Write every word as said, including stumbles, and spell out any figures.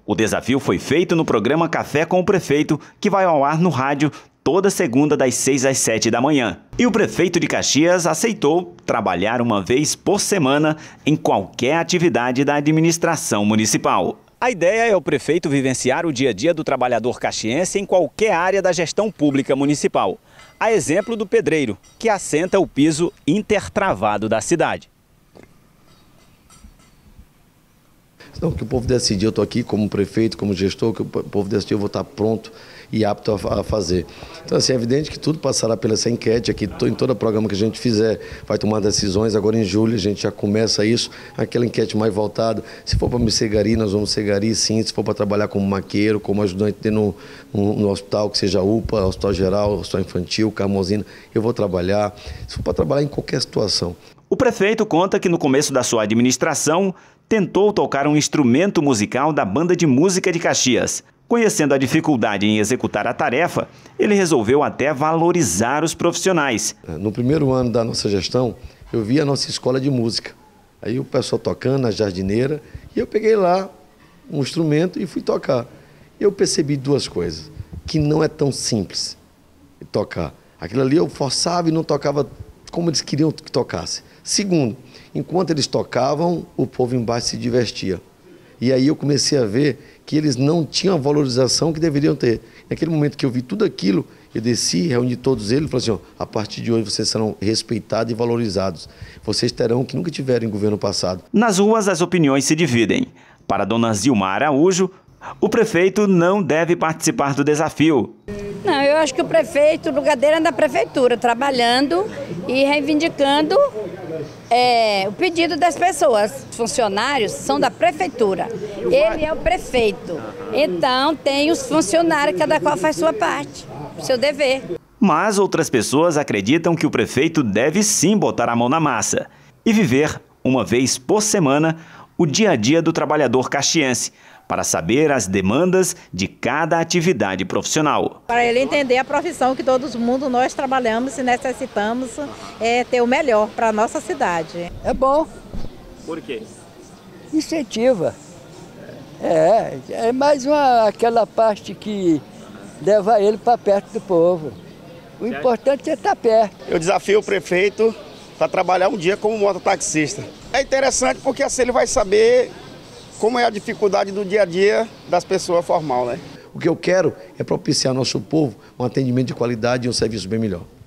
O desafio foi feito no programa Café com o Prefeito, que vai ao ar no rádio toda segunda das seis às sete da manhã. E o prefeito de Caxias aceitou trabalhar uma vez por semana em qualquer atividade da administração municipal. A ideia é o prefeito vivenciar o dia a dia do trabalhador caxiense em qualquer área da gestão pública municipal. A exemplo do pedreiro, que assenta o piso intertravado da cidade. Então, que o povo decidir, eu estou aqui como prefeito, como gestor, que o povo decidir, eu vou estar pronto e apto a fazer. Então, assim, é evidente que tudo passará pela essa enquete aqui, em todo programa que a gente fizer, vai tomar decisões. Agora em julho a gente já começa isso, aquela enquete mais voltada. Se for para me ser gari, nós vamos ser gari, sim. Se for para trabalhar como maqueiro, como ajudante no, no, no hospital, que seja U P A, hospital geral, hospital infantil, Carmozina, eu vou trabalhar. Se for para trabalhar em qualquer situação. O prefeito conta que no começo da sua administração tentou tocar um instrumento musical da Banda de Música de Caxias. Conhecendo a dificuldade em executar a tarefa, ele resolveu até valorizar os profissionais. No primeiro ano da nossa gestão, eu vi a nossa escola de música. Aí o pessoal tocando, a jardineira, e eu peguei lá um instrumento e fui tocar. Eu percebi duas coisas, que não é tão simples tocar. Aquilo ali eu forçava e não tocava como eles queriam que tocasse. Segundo, enquanto eles tocavam, o povo embaixo se divertia. E aí eu comecei a ver que eles não tinham a valorização que deveriam ter. Naquele momento que eu vi tudo aquilo, eu desci, reuni todos eles e falei assim, ó, a partir de hoje vocês serão respeitados e valorizados. Vocês terão o que nunca tiveram em governo passado. Nas ruas as opiniões se dividem. Para dona Zilmar Araújo, o prefeito não deve participar do desafio. Não, eu acho que o prefeito, o lugar dele é na prefeitura, trabalhando e reivindicando é, o pedido das pessoas. Os funcionários são da prefeitura, ele é o prefeito. Então tem os funcionários, cada qual faz sua parte, o seu dever. Mas outras pessoas acreditam que o prefeito deve sim botar a mão na massa e viver, uma vez por semana, o dia a dia do trabalhador caxiense, para saber as demandas de cada atividade profissional. Para ele entender a profissão que todo mundo nós trabalhamos e necessitamos é, ter o melhor para a nossa cidade. É bom. Por quê? Incentiva. É, é mais uma, aquela parte que leva ele para perto do povo. O importante é estar perto. Eu desafio o prefeito para trabalhar um dia como mototaxista. É interessante porque assim ele vai saber como é a dificuldade do dia a dia das pessoas formais, né? O que eu quero é propiciar ao nosso povo um atendimento de qualidade e um serviço bem melhor.